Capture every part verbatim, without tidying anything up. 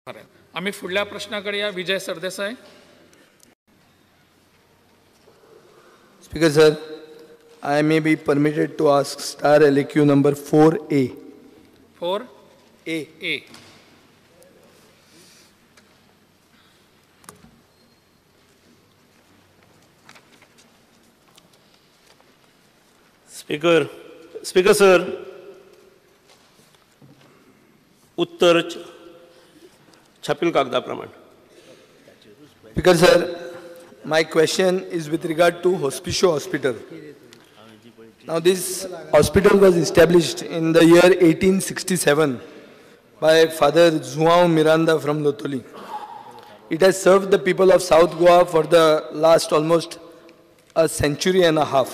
आम्ही पुढल्या प्रश्नाकडे या. Vijay Sardesai. Speaker sir, I may be permitted to ask star L A Q number four A. four A. A. Speaker speaker sir, उत्तर छापील कागदाप्रमाणे. Speaker sir, my question is with regard to Hospicio Hospital. Now this hospital was established in the year eighteen sixty-seven by Father João Miranda from Lotoli. It has served the people of South Goa for the last almost a century and a half.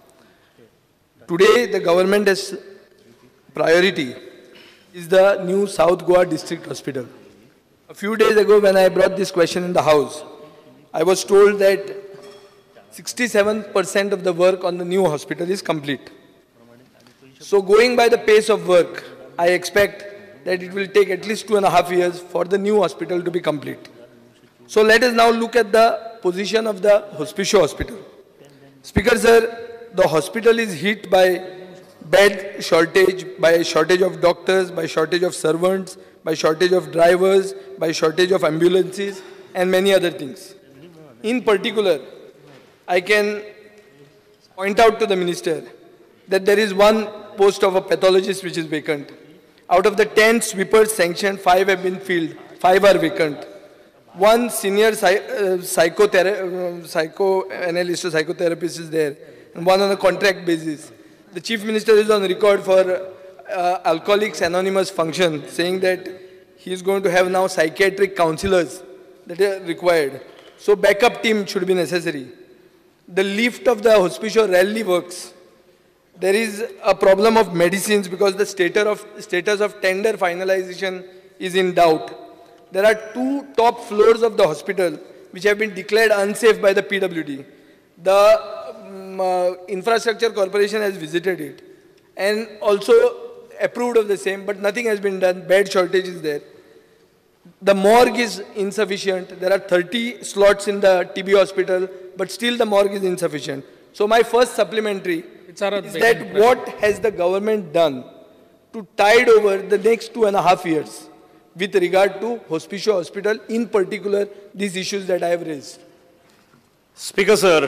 Today the government has priority is the new South Goa District Hospital. A few days ago when I brought this question in the House, I was told that sixty-seven percent of the work on the new hospital is complete. So going by the pace of work, I expect that it will take at least two and a half years for the new hospital to be complete. So let us now look at the position of the Hospicio Hospital. Speaker sir, the hospital is hit by bed shortage, by shortage of doctors, by shortage of servants, by shortage of drivers, by shortage of ambulances, and many other things. In particular, I can point out to the minister that there is one post of a pathologist which is vacant. Out of the ten sweepers sanctioned, five have been filled, five are vacant. One senior psy uh, psychotherapist, uh, psychoanalyst or psychotherapist is there, and one on a contract basis. The Chief Minister is on record for uh, Alcoholics Anonymous function, saying that he is going to have now psychiatric counselors that are required. So backup team should be necessary. The lift of the Hospicio rarely works. There is a problem of medicines because the status of, status of tender finalization is in doubt. There are two top floors of the hospital which have been declared unsafe by the P W D. The um, uh, Infrastructure Corporation has visited it and also approved of the same, but nothing has been done. Bed shortage is there. The morgue is insufficient. There are thirty slots in the T B hospital, but still the morgue is insufficient. So my first supplementary is that what has the government done to tide over the next two and a half years with regard to Hospicio Hospital, in particular these issues that I have raised? Speaker sir,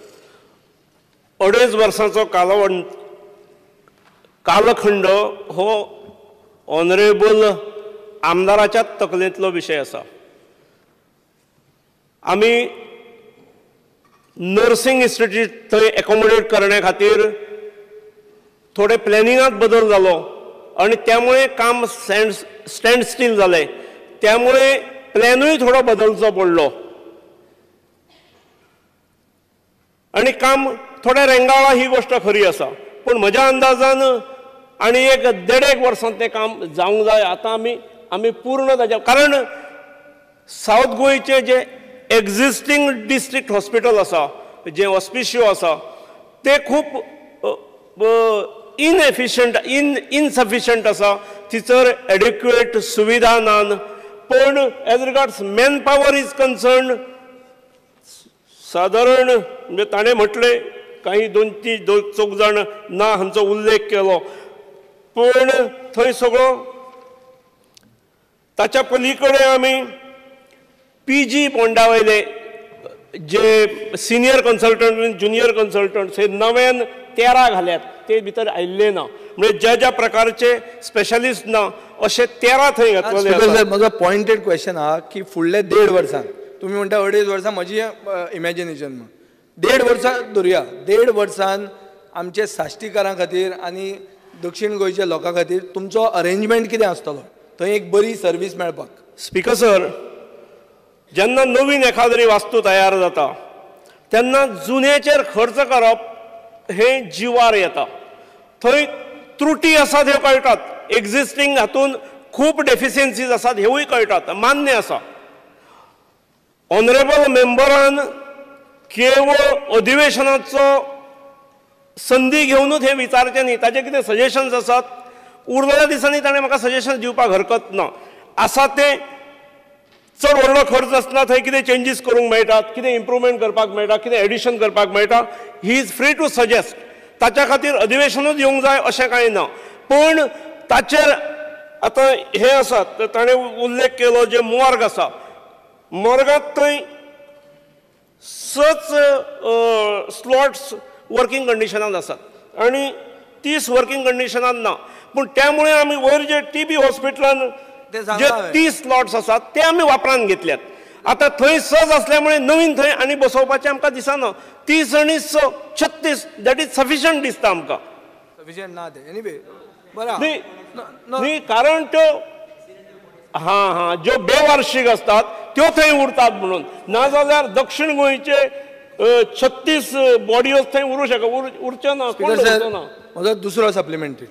अडेच वर्सांचो कालवंड कालखंड हो honourable आमदाराच्या तकलेंतलो विशय आसा. आमी nursing institute थंय accommodate करण्या खातीर थोडे प्लॅनिंगात बदल जालो आणि त्यामुळे काम स्टँड स्टँड स्टील जालें. त्यामुळे प्लॅनूय थोडो बदलचो पडलो आणि काम थोड्या रेंगाळ्ळा, ही गोष्ट खरी आसा. पूण म्हज्या अंदाजान आनी एक देड एक वर्सांत तें काम जावंक जाय. आतां आमी आमी पूर्ण ताच्या कारण सावथ गोंयचे जे एक्झिस्टींग डिस्ट्रिक्ट हॉस्पिटल आसा, जे हॉस्पिशियो आसा, ते खूब इनएफिशियंट इन इनसफिशियंट आसा. थंयसर एडिक्युएट सुविधा नान. पण as regards man power is concern, सादारण म्हणजे ताणें म्हटलें काही दोन तीन दोन चौग जाण ना हांचो उल्लेख केलो, पण थंय सगळो ताच्या पलीकडे आमी पी जी बोंडा वयले जे सिनियर कन्सल्टंट जुनियर कन्सल्टंट हे नव्यान तेरा घाल्यात, ते भितर आयिल्ले ना. म्हणजे ज्या ज्या प्रकारचे स्पेशलिस्ट ना अशे तेरा थंय घातलेले. म्हजो पॉइंटेड क्वेश्चन आहा की फुडले देड वर्सां, तुम्ही म्हणटा अडेच वर्सां, म्हजी इमॅजिनेशन देड वर्सां धरुया. देड वर्सान आमचे साश्टीकारां खातीर आनी दक्षिण गोंयच्या लोकां खातीर तुमचो अरेंजमेंट कितें आसतलो थंय एक बरी सर्वीस मेळपाक? स्पीकर सर, जेन्ना नवीन एखादी वास्तू तयार जाता तेन्ना जुन्याचेर खर्च करप हें जिवार येता. थंय त्रुटी आसात ह्यो कळटात, एक्झिस्टींग हातून खूब डेफिशियन्सीज आसात हेवूय कळटात, मान्य आसा. ऑनरेबल मेंबरान केवळ अधिवेशनाचो संदी घेवनूच हे विचारचें न्ही. ताजे कितें सजेशन्स आसात, उरलेल्या दिसांनी ताणें म्हाका सजेशन्स दिवपाक हरकत ना. आसा तें चड व्हडलो खर्च आसना, थंय कितें चेंजीस करूंक मेळटात, कितें इम्प्रुवमेंट करपाक मेळटा, कितें एडिशन करपाक मेळटा, he is free to suggest. ताच्या खातीर अधिवेशनूच येवंक जाय अशें कांय ना. पण ताचेर आतां हे आसात ताणें उल्लेख केलो जे मॉर्ग आसा, मॉर्गांत थंय सच स्लॉट्स वर्किंग कंडिशनांत आसात आनी तीस वर्किंग कंडिशनांत ना. पूण त्यामुळे आमी वयर जे टीबी हॉस्पिटलान जे तीस स्लॉट्स आसात ते आमी वापरान घेतल्यात. आतां थंय सज असल्यामुळे नवीन थंय आनी बसोवपाचें आमकां दिसना. तीस आनी स छत्तीस दॅट इज सफिशंट दिसता आमकां. सफिशियंट ना ते एनीवे बरं न्ही न्ही कारण त्यो हां हां ज्यो बेवार्षिक असतात त्यो थंय उरतात म्हणून. नाजाल्यार दक्षिण गोंयचे छत्तीस बॉडयो थंय उरूं शक उरच्यो ना. म्हजो दुसरो सप्लिमेंटरी.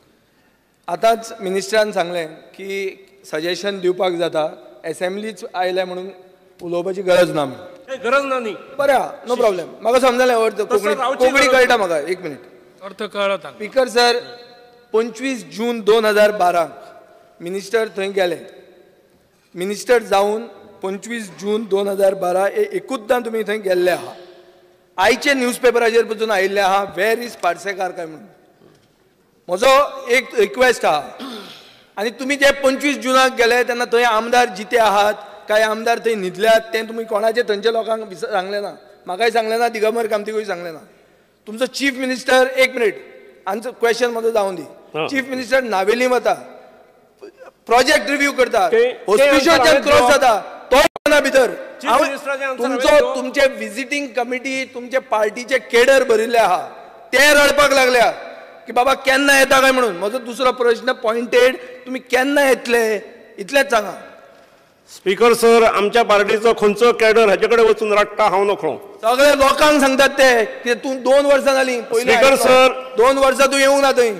आतांच मिनिस्टरान सांगलें की सजेशन दिवपाक जाता, एसेंब्लीच आयल्या म्हणून उलोवपाची गरज ना म्हणून. गरज ना न्ही. बरें आहा, नो प्रॉब्लेम. म्हाका समजलें अर्थ कोंकणी कोंकणी कळटा म्हाका. एक मिनीट. अर्थ कळ्ळो तांकां. स्पीकर सर, पंचवीस जून दोन हजार बाराक मिनिस्टर थंय गेले. मिनिस्टर जावन पंचवीस जून दोन हजार बारा एकूचदां तुमी थंय गेल्ले आहा. आयचे न्यूजपेपराचेर पसून आयिल्ले आहा वेर इज पार्सेकार काय म्हणून. म्हजो एक रिक्वेस्ट आहा, आनी तुमी जे पंचवीस जुनाक गेले तेन्ना थंय आमदार जिते आहात काय आमदार थंय न्हिदल्यात तें तुमी कोणाचे थंयच्या लोकांक सांगलें ना. म्हाकाय सांगलें ना, दिगंबर कामतीकूय सांगलें ना. तुमचो चीफ मिनिस्टर, एक मिनीट आन्सर क्वेश्चन म्हजो जावन दी. चीफ मिनिस्टर नावेली वता, प्रोजेक्ट रिव्यू करता, ऑस्पिशियस क्रॉस जाता, तो ना भितर. तुमचो तुमचे विजिटींग कमिटी तुमचे पार्टीचे केडर भरिल्ले आहा, ते रडपाक लागल्या की बाबा केन्ना येता काय म्हणून. म्हजो दुसरो प्रश्न पॉइंटेड, तुमी केन्ना येतले इतलेंच सांगा. स्पीकर सर, आमच्या पार्टीचो खंयचो कॅडर हाचे कडेन वचून रडटा हांव नकळो. सगळे लोकांक सांगतात ते की तूं दोन वर्सां जालीं पयलीं. स्पीकर सर, दोन वर्सां तूं येवंक ना थंय.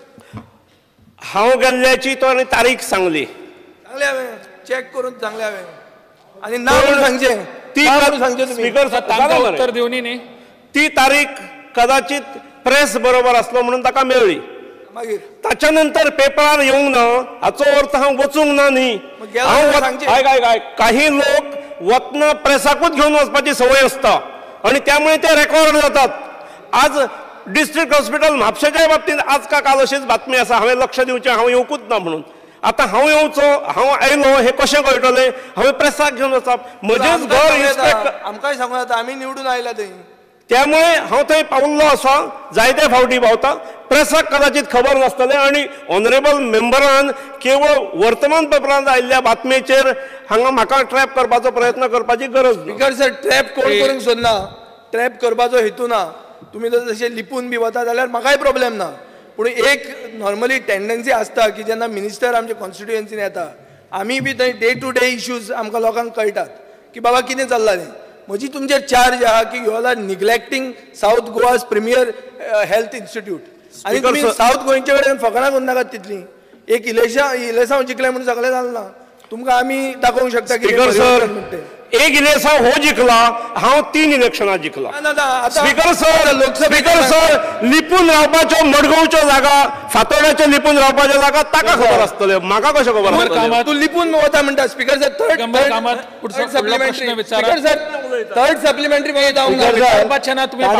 हांव गेल्ल्याची तो आनी तारीख सांगली. सांगले हांवें, चॅक करून सांगले हांवें. आनी ना म्हणून सांगचें, ती सांगचें तुमी. स्पीकर सर, तांकां उत्तर दिवनी न्ही. ती तारीख कदाचित प्रेस बरोबर आसलो म्हणून ताका मेळ्ळी. मागीर ताच्या नंतर पेपरार येवंक ना हाचो अर्थ हांव वचूंक ना न्ही. हांव काही लोक वतना प्रेसाकूच घेवन वचपाची संवय आसता आनी त्यामुळे ते रेकॉर्ड जातात. आज डिस्ट्रिक्ट हॉस्पिटल म्हापशेच्या बाबतींत आज का काल अशीच बातमी आसा, हांवें लक्ष दिवचें, हांव येवंकूच ना म्हणून. आतां हांव येवचो, हांव आयलो हें कशें कळटलें? हांवें प्रेसाक घेवन वचप. म्हजेंच घर इन्स्पेक्टर. आमकांय सांगूं येता, आमी निवडून आयल्या थंय. त्यामुळे हांव थंय पावल्लो आसा, जायते फावटी पावता. प्रेसाक कदाचित खबर नासतलें आनी ऑनरेबल मेंबरान केवळ वर्तमानपत्रांत आयिल्ल्या बातमेचेर हांगा म्हाका ट्रॅप करपाचो प्रयत्न करपाची गरज ना. स्पीकर सर, ट्रॅप कोण करूंक सोदना, ट्रॅप करपाचो हेतू ना. तुमी जर तशें लिपून बी वता जाल्यार म्हाकाय प्रॉब्लेम ना. पूण एक नॉर्मली टेंडन्सी आसता की जेन्ना मिनिस्टर आमच्या कॉन्स्टिट्युएन्सीन येता, आमी बी थंय डे टू डे इश्यूज आमकां लोकांक कळटात की बाबा कितें चल्लां तें. म्हजी तुमचेर चार्ज आहा की you all are neglecting South Goa's premier health institute. आनी तुमी साऊथ गोंयचे कडेन फकाणां करून नाकात तितली. एक इलेक्शन इलेक्शन जिखलें म्हणून सगळें जालें ना. तुमकां आमी दाखोवंक शकता की एक इलेक्शन हो जिखला, हांव तीन इलेक्शनां जिखला. स्पीकर सर, स्पीकर सर, लिपून रावपाच्यो मडगांवच्यो जागा, फातोड्याच्यो लिपून रावपाच्यो जागा ताका खबर आसतल्यो, म्हाका कशें खबर आसतलें? तूं लिपून वता म्हणटा. Speaker sir, third supplementary. Speaker sir, third supplementary म्हाका जावंक ना. विचारपाचें ना तुमी.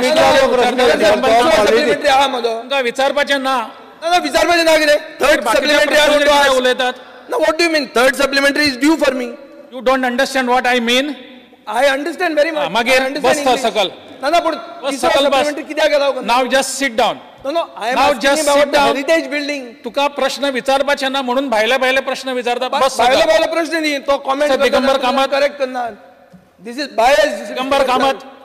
सप्लिमेंटरी आहा म्हजो. तुमकां विचारपाचें ना. ना विचारपाचें ना कितें. थर्ड सप्लिमेंटरी उलयतात. No, what do you mean? Third supplementary is due for me. You don't understand what I mean? I understand very much. मागीर बस सकल. ना ना पण supplementary कित्याक येता? Now just sit down. No no, I am asking about the heritage building. तुका प्रश्न विचारपाचे ना म्हणून भायले भायले प्रश्न विचारता. बस भायले भायले प्रश्न न्ही, तो कमेंट दिगंबर कामत करेक्ट करना. This is biased. Digambar Kamat